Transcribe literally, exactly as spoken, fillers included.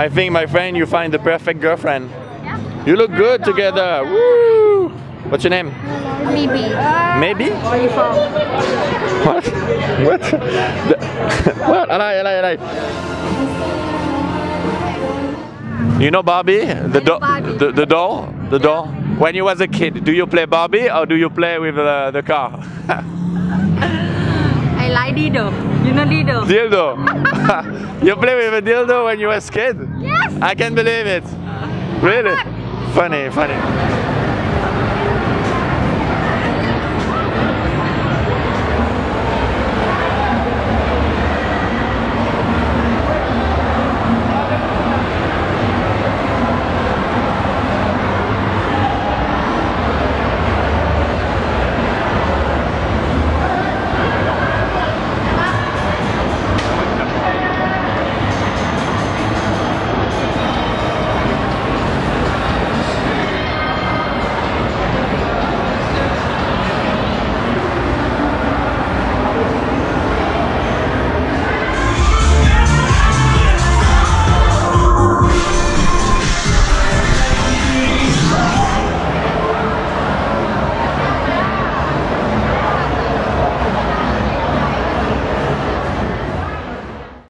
I think, my friend, you find the perfect girlfriend. Yeah. You look good together. Woo! What's your name? Maybe. Maybe? Where are you from? What? What? The, what? Alay, alay, alay. You know Barbie? The, do Barbie. the, the doll? The doll? When you was a kid, do you play Barbie or do you play with uh, the car? I like dildo. You know dildo? Dildo? You play with a dildo when you was a kid? Yes. I can't believe it. Really? Funny, funny.